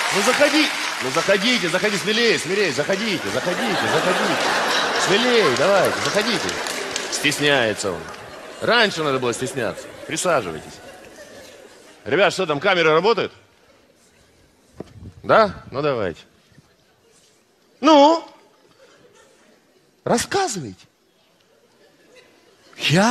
Ну, заходи. Ну, заходите, смелее, заходите. Смелее, давайте, заходите. Стесняется он. Раньше надо было стесняться. Присаживайтесь. Ребят, что там, камеры работают? Да? Ну, давайте. Ну? Рассказывайте. Я?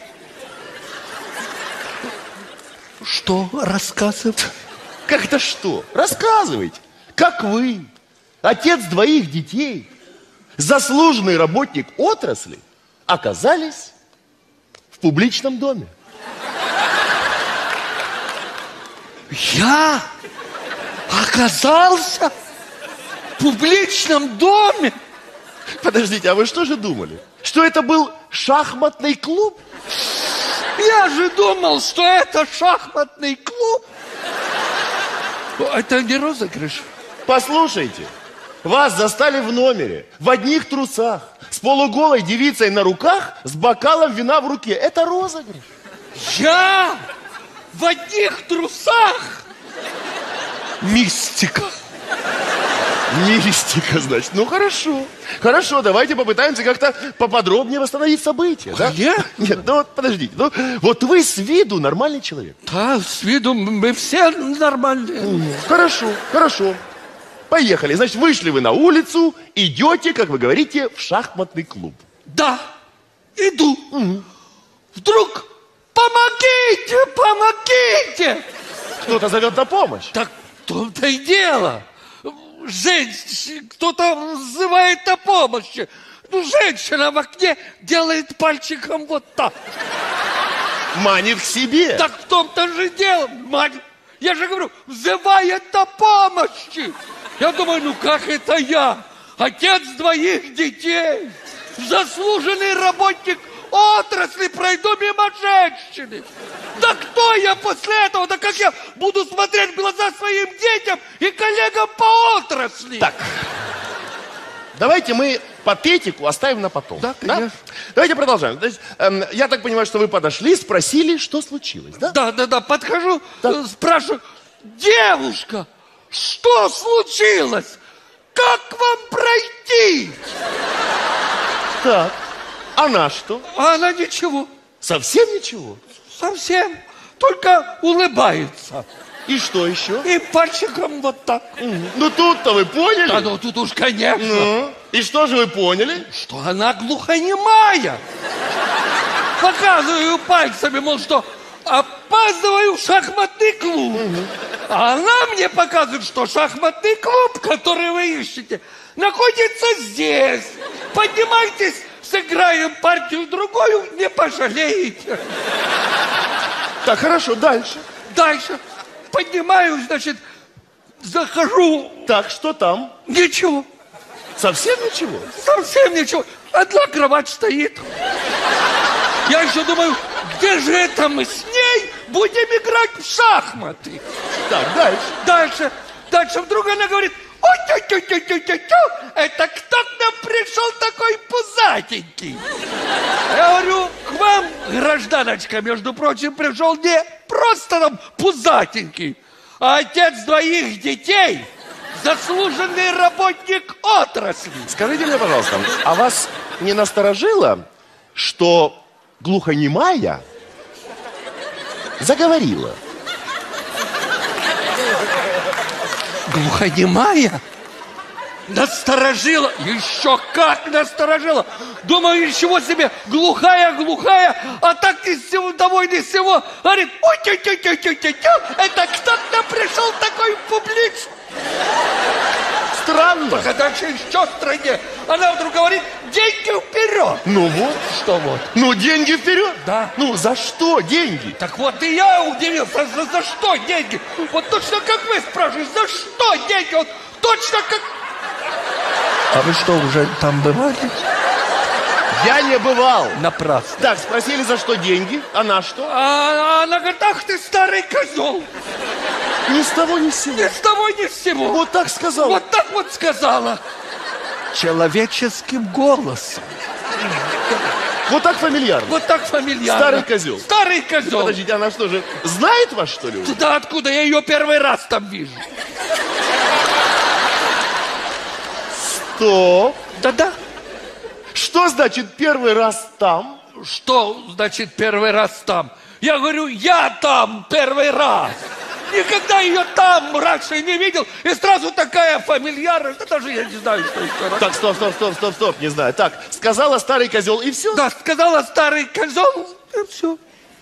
Что рассказывать? Как это что? Рассказывайте. Как вы, отец двоих детей, заслуженный работник отрасли, оказались в публичном доме. Я оказался в публичном доме? Подождите, а вы что же думали? Что это был шахматный клуб? Я же думал, что это шахматный клуб. Это не розыгрыш. Послушайте, вас застали в номере, в одних трусах, с полуголой девицей на руках, с бокалом вина в руке. Это розыгрыш. Я в одних трусах? Мистика. Мистика, значит. Ну, хорошо. Хорошо, давайте попытаемся как-то поподробнее восстановить события. Да? Нет, ну вот подождите. Ну, вот вы с виду нормальный человек. Да, с виду мы все нормальные. Хорошо. Поехали. Значит, вышли вы на улицу, идете, как вы говорите, в шахматный клуб. Да, иду. Вдруг помогите! Кто-то зовет на помощь. Так в том-то и дело. Кто-то вызывает на помощь. Ну, женщина в окне делает пальчиком вот так. Манит к себе. Так в том-то же дело, манит. Я же говорю, взывает на помощи. Я думаю, ну как это я? Отец двоих детей, заслуженный работник отрасли, пройду мимо женщины. Да кто я после этого? Да как я буду смотреть в глаза своим детям и коллегам по отрасли? Так, давайте мы патетику оставим на потом. Да, конечно. Да? Давайте продолжаем. Значит, я так понимаю, что вы подошли, спросили, что случилось, да? Да, подхожу, спрашиваю, девушка, что случилось? Как вам пройти? Так, она что? А она ничего. Совсем ничего? Совсем. Только улыбается. И что еще? И пальчиком вот так. Ну тут-то вы поняли? Да, ну тут уж конечно. И что же вы поняли? Что она глухонемая. Показываю пальцами, мол, что опаздываю в шахматный клуб. А она мне показывает, что шахматный клуб, который вы ищете, находится здесь. Поднимайтесь, сыграем партию-другую, не пожалеете. Так, хорошо, дальше. Дальше. Поднимаюсь, значит, захожу. Так, что там? Ничего. Совсем ничего? Совсем ничего. Одна кровать стоит. Я еще думаю, где же это мы с ней будем играть в шахматы? Так, дальше. Дальше вдруг она говорит, ой-тю-тю-тю-тю-тю-тю, это кто к нам пришел такой пузатенький? Я говорю, к вам, гражданочка, между прочим, пришел не просто там пузатенький, а отец двоих детей, заслуженный работник отрасли. Скажите мне, пожалуйста, а вас не насторожило, что глухонемая заговорила? Глухонемая? Насторожила? Еще как насторожила! Думаю, ничего себе, глухая, а так ни с сего, того ни с сего. Говорит, ой-тю-тю-тю-тю-тю, это кто к нам пришел такой публичный? Странно. Так это еще страннее. Она вдруг говорит, деньги вперед. Ну вот. Что вот? Ну, деньги вперед. Да. Ну, за что деньги? Так вот и я удивился, за что деньги? Вот точно как вы спрашиваете, за что деньги? Вот точно как... А вы что, уже там бывали? Я не бывал. Напрасно. Так, спросили, за что деньги. Она что? А она говорит, ах ты старый козел. Ни с того, ни с сего. Ни с того, ни с сего. Вот так сказала. Вот так вот сказала. Человеческим голосом. Вот так фамильярно. Вот так фамильярно. Старый козел. Старый козел. Подождите, она что же, знает вас, что ли? Да откуда? Я ее первый раз там вижу. Стоп. Да-да. Что значит первый раз там? Что значит первый раз там? Я говорю, я там первый раз. Никогда ее там раньше не видел. И сразу такая фамильярность. Да даже я не знаю, что еще раз. Так, стоп, не знаю. Так, сказала старый козел, и все? Да, сказала старый козел, и все.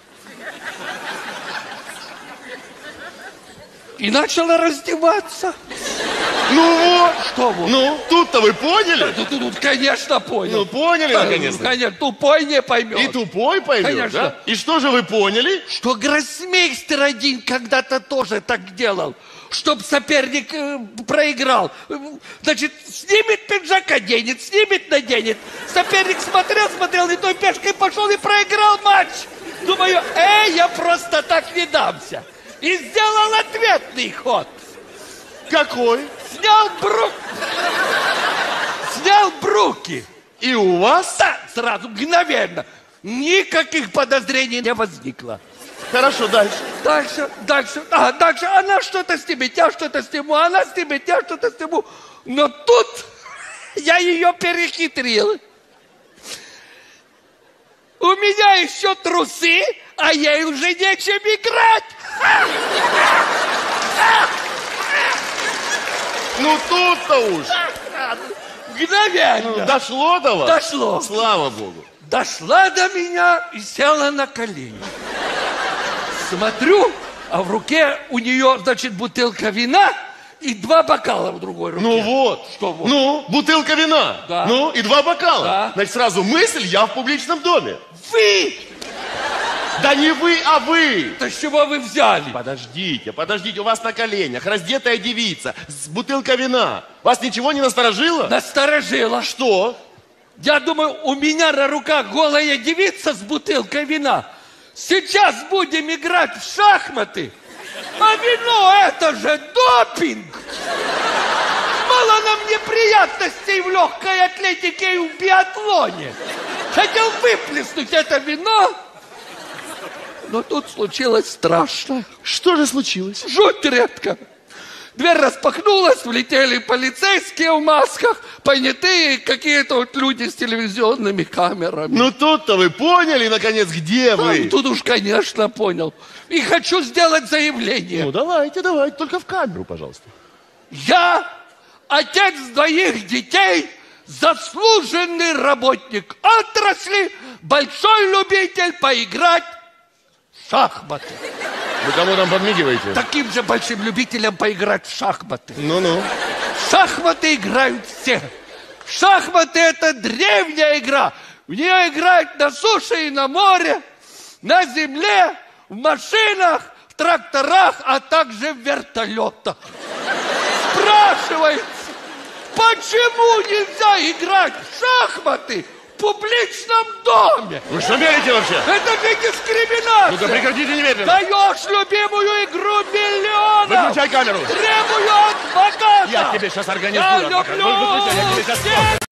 И начала раздеваться. Ну вот. Что вот? Ну, тут-то вы поняли? Тут, конечно, понял. Ну, поняли, наконец-то? Конечно, тупой не поймет. И тупой поймет, Конечно. да? И что же вы поняли? Что гроссмейстер один когда-то тоже так делал, чтоб соперник проиграл. Значит, снимет пиджак, оденет, снимет, наденет. Соперник смотрел, и той пешкой пошел и проиграл матч. Думаю, я просто так не дамся. И сделал ответный ход. Какой? Снял бруки. И у вас? Да, сразу, мгновенно. Никаких подозрений не возникло. Хорошо, дальше. Дальше. Она что-то снимет, я что-то сниму, она снимет, я что-то сниму. Но тут я ее перехитрил. У меня еще трусы, а ей уже нечем играть. Ну тут-то уж. Мгновенно. Дошло до вас? Дошло. Слава Богу. Дошла до меня и села на колени. Смотрю, а в руке у нее, значит, бутылка вина и 2 бокала в другой руке. Ну вот. Что вот? Ну, бутылка вина. Да. Ну, и 2 бокала. Да. Значит, сразу мысль, я в публичном доме. Вы! Да не вы, а вы. Да с чего вы взяли? Подождите, у вас на коленях раздетая девица с бутылкой вина. Вас ничего не насторожило? Насторожило. Что? Я думаю, у меня на руках голая девица с бутылкой вина. Сейчас будем играть в шахматы. А вино это же допинг. Мало нам неприятностей в легкой атлетике и в биатлоне. Хотел выплеснуть это вино. Но тут случилось страшное. Что же случилось? Жуть редко. Дверь распахнулась, влетели полицейские в масках, понятые какие-то вот люди с телевизионными камерами. Ну тут-то вы поняли, наконец, где вы? Тут уж, конечно, понял. И хочу сделать заявление. Ну давайте, только в камеру, пожалуйста. Я, отец 2 детей, заслуженный работник отрасли, большой любитель поиграть в шахматы. Вы кому там подмигиваете? Таким же большим любителям поиграть в шахматы. Ну-ну. В шахматы играют все. Шахматы — это древняя игра. В нее играют на суше и на море, на земле, в машинах, в тракторах, а также в вертолетах. Спрашивается, почему нельзя играть в шахматы в публичном доме? Вы что мерите вообще? Это же дискриминация. Ну-ка прекратите немедленно. Даешь любимую игру миллионов. Выключай камеру. Требую адвоката. Я тебе сейчас организую Я адвоката. люблю Выключай, я тебе сейчас... всех.